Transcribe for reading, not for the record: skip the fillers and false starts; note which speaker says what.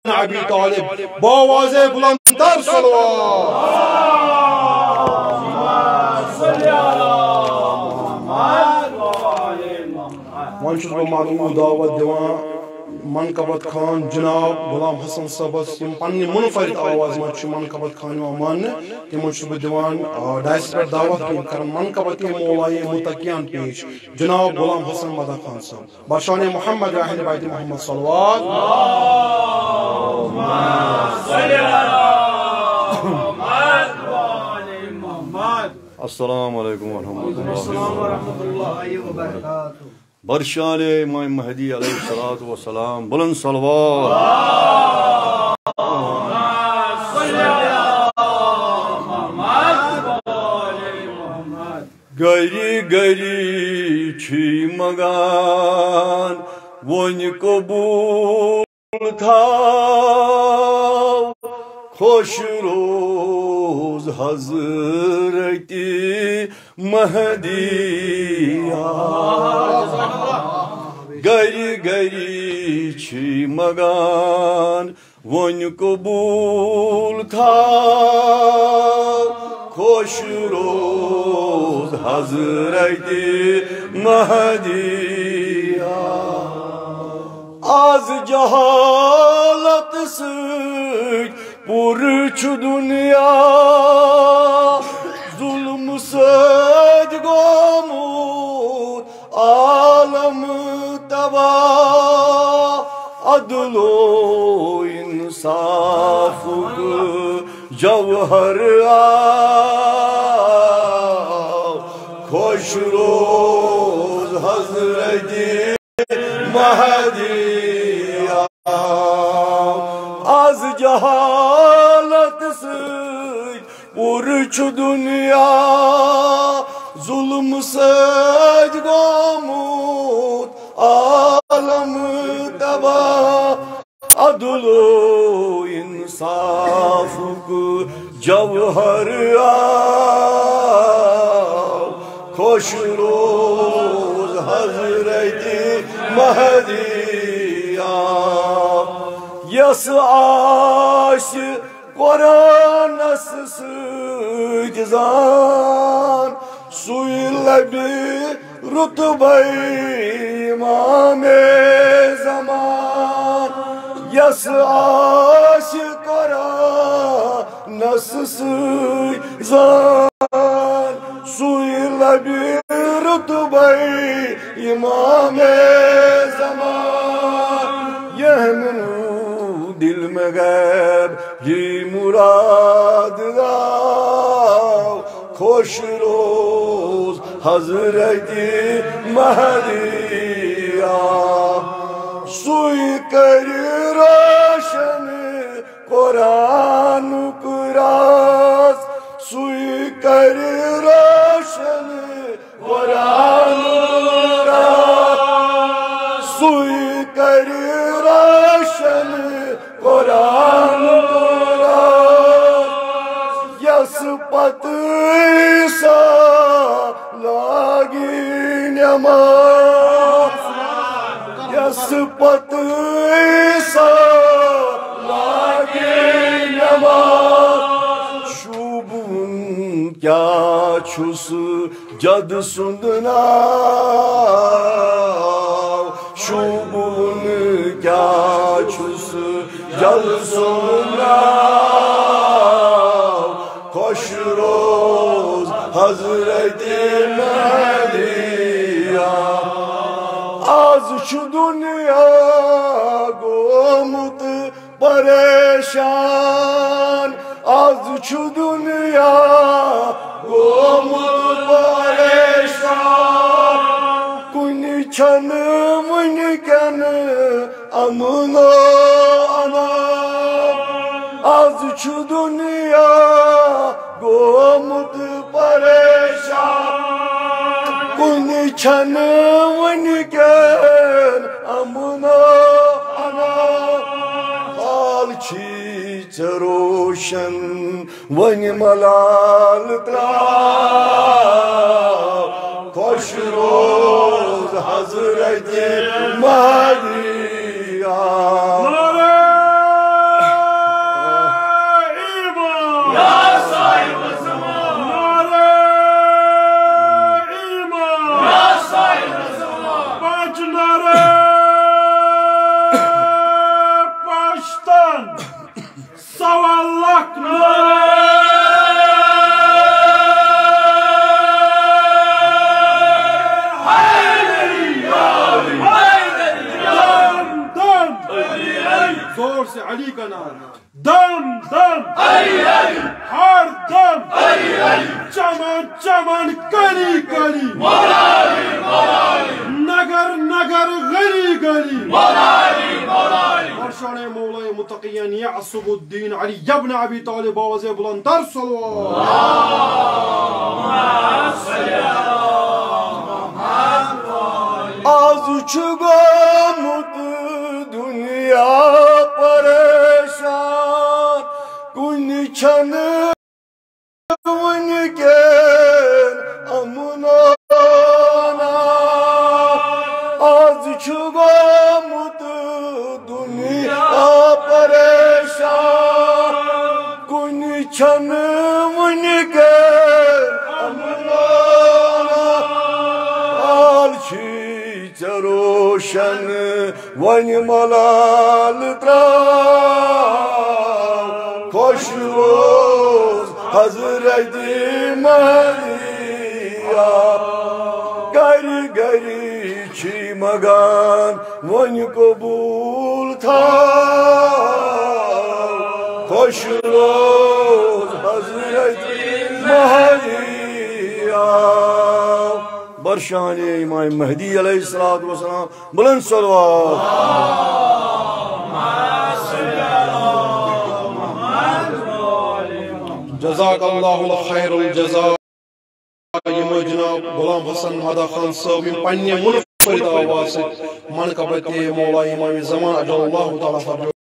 Speaker 1: ابی طالب باواز بلندتر وۄنۍ چھُس بہٕ معلوٗم دعوت دِوان منقبت خان جناب غلام حسن صٲبس یِم پننہِ منفرد آواز منٛز چھِ منقبت خان یِوان ماننہٕ تِمن چھُس بہٕ دِوان ڈایس پٮ۪ٹھ دعوت تِم کرن منقبت مولاے متقیان پیش جناب غلام حسن مدح خان صٲب برشان محمد اہل بیت محمد صلوات
Speaker 2: السلام علیکم ورحمۃ اللہ وبرکاتہ برشان امام مہدی علیہ الصلوۃ والسلام بلند صلوات گری گری چھی مگان ون قبول تھاو خوش روز حضرت مہدی گری گری چھی مگان ون قبول تھاو خوش روز حضرت مہدی آز جہالت سۭتۍ پور چھ دنیا ظلم سۭتۍ گوٚمُت عالم تباہ عدل و انصافُک جوہر آو خوش روز حضرت مہدی آز جہالت سۭتۍ پور چھ دنیا ظلم سۭتۍ گوٚمُت عالم تباہ عدل و انصافُک جوہر آو خوش روز حضرت مہدی یس آسہِ قرآنس سۭتۍ زان سُے لبہِ رُتبے امام زمان یس آسہِ قرآنس سۭتۍ زان سُے لبہِ رُتبے امام زمان دل میں غیب یہ مراد آو خوش روز حضرت مہدی سوئی کر روشن قرآنک راز سوئی کر روشن قرآنک راز سوئی کر روشن قرآن یس پت عیسیٰ لاگی نماز یس پت عیسیٰ لاگی نماز شوبون کیا چھس جد سندنا شوبون کیا چھس جد سندنا خوش روز حضرت مہدی آز چھ دنیا گومت پریشان آز چھ دنیا گومت پریشان کنی چھن ونکن امن و امان آز چھ دنیا گومت پریشان کنی چھن ونکن امن و امان حال چھی ژےٚ روشن ونہِ ملال تراو خوش روز حضرت مہدی
Speaker 1: سے علی کا نام دم دم علی علی ہر دم علی علی چمن چمن کلی کلی مولا علی مولا علی نگر نگر گلی گلی مولا علی مولا علی برشان مولا متقیان یعصب الدین علی ابن ابی طالب آواز بلند در صلوات
Speaker 2: آز چھگامت دنیا پریشان کن چھن ونکین امنانا آز چھگامت دنیا پریشان کن چھن ونکین امنانا آل روشن ون ملال تراو خوش روز حضرت مہدیہ گری گری چھی مگان ون قبول تھا خوش روز حضرت مہدیہ برشان امام مہدی علیہ السلام بلند صلوات
Speaker 1: جزاک اللہ خیر الجزاء یم جناب غلام حسن مدا خان صاحب پنہ منفرد آواز منقبت مولا امام زمان اجل اللہ تعالی